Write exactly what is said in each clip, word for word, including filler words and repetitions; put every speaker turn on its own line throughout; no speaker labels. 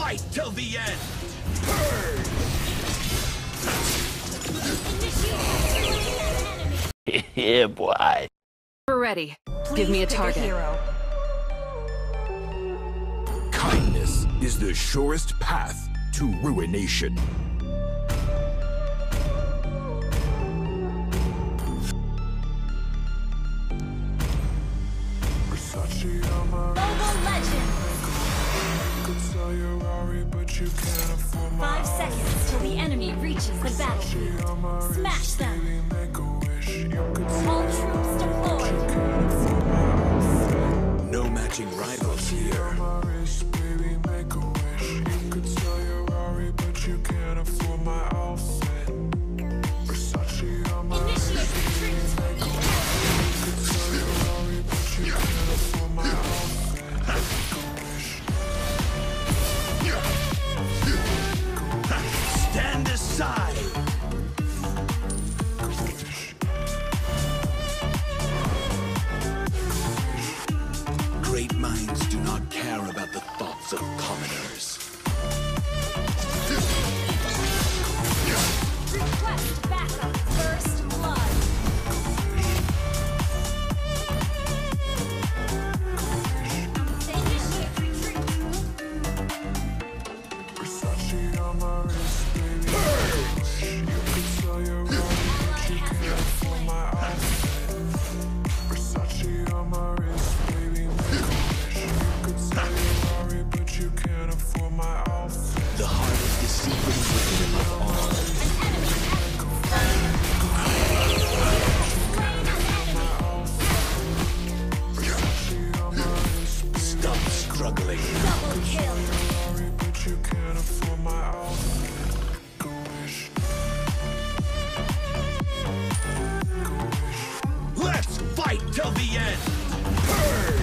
fight till the end! Purge!
Yeah, boy.
We're ready.
Please
Give me a
pick
target.
hero.
Kindness is the surest path to ruination.
Mobile Legend! Five seconds till the enemy reaches the battlefield. Smash them! All troops deployed!
No matching rivals here.
Initiate retreat!
Stand aside! Great minds do not care about the thoughts of commoners.
Request backup! First blood! Initiate retreat! Ally has been slain.
The heart is deceitfully wicked above all.
An enemy has been slain.
Stop struggling.
Double kill!
Let's fight till the end! Purge!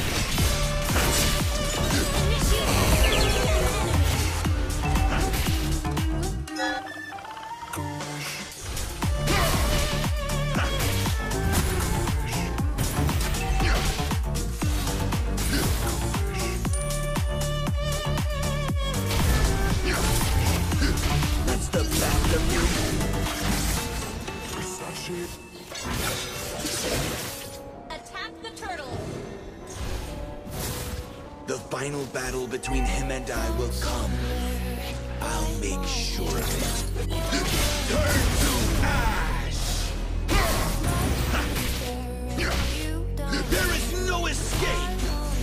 That's the best of you.
Attack the turtle!
The final battle between him and I will come. I'll make sure of it. Turn to ash! There is no escape!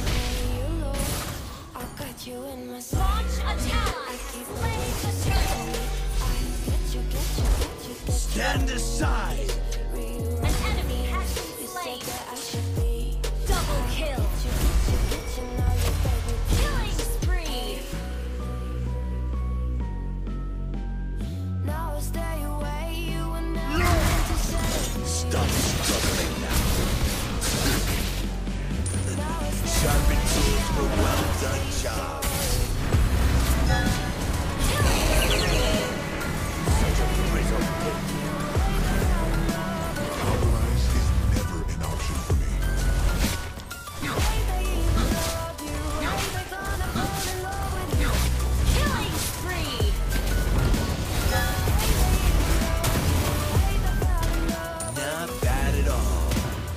Launch attack! Slay the turtle!
Stand aside!
An enemy has been slain! Double kill! Killing spree!
Stop struggling now. Sharpened tools for well done jobs. Such a brittle pit. Compromise is never an option for me.
Killing spree!
Not bad at all.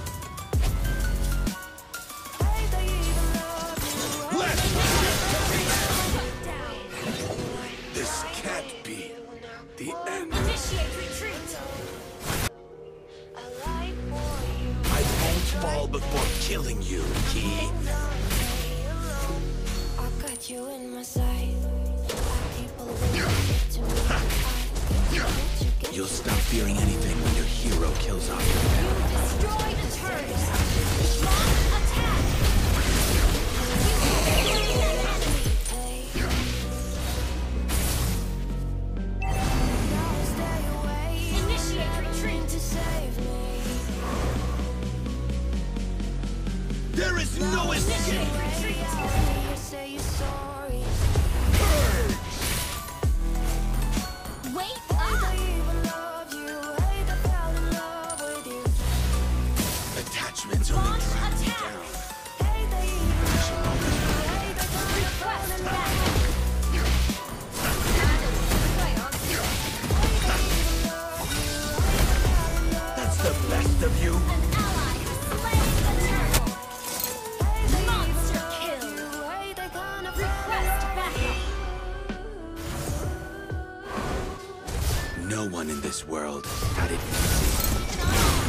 Let's This can't be the end.
Initiate retreat!
I won't fall before killing you, Key. You'll stop fearing anything when your hero kills off your family.
Destroy the turret! Launch attack! Initiate retreat!
There is no escape!
Initiate retreat!
Purge!
Wait up!
Attachments only
Launch
drag me
attack!
down. No one in this world had it easy.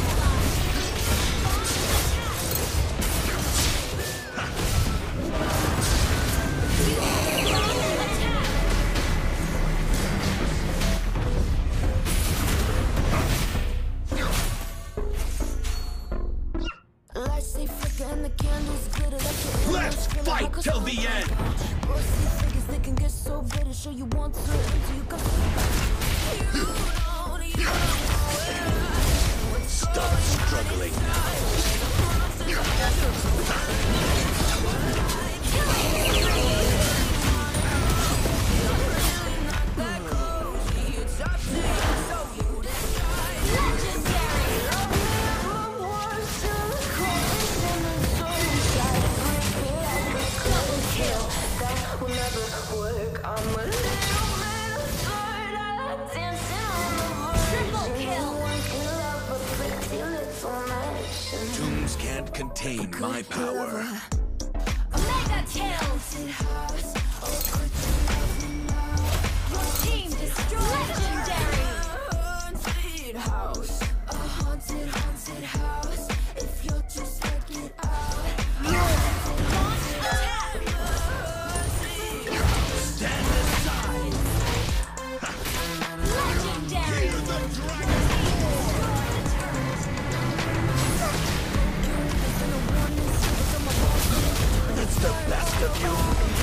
Let's fight till the end! Stop struggling Tombs can't contain my power.
Mega kills! Your team destroyed legendary! Haunted house, a haunted, haunted house. If you're just checking out, launch attack!
Stand aside!
Legendary!
Hear the dragon! It's the best of you!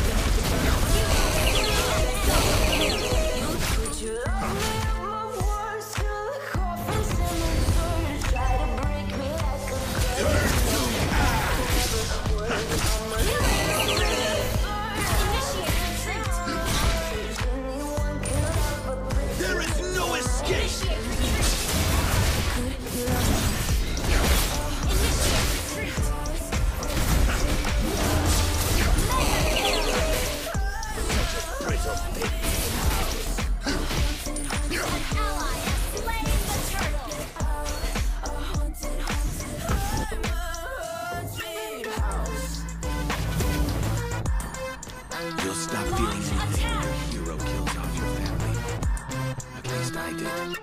There is no escape! You'll stop feeling anything when your hero kills off your family. At least I did.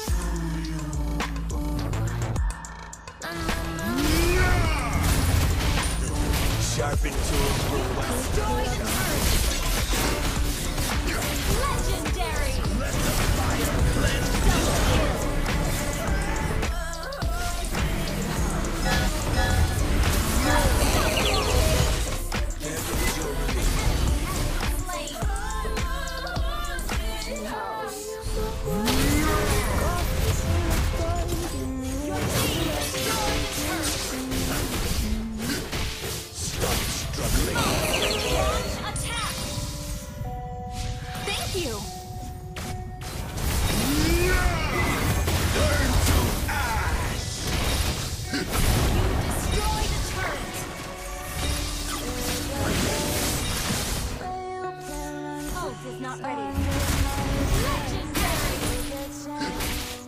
Sharpened tools will wax.
Legendary!
Let the fire cleanse. Stop struggling.
Launch attack! Thank you!
Turn to ash!
Destroy the turret! Ult is not ready. Legendary!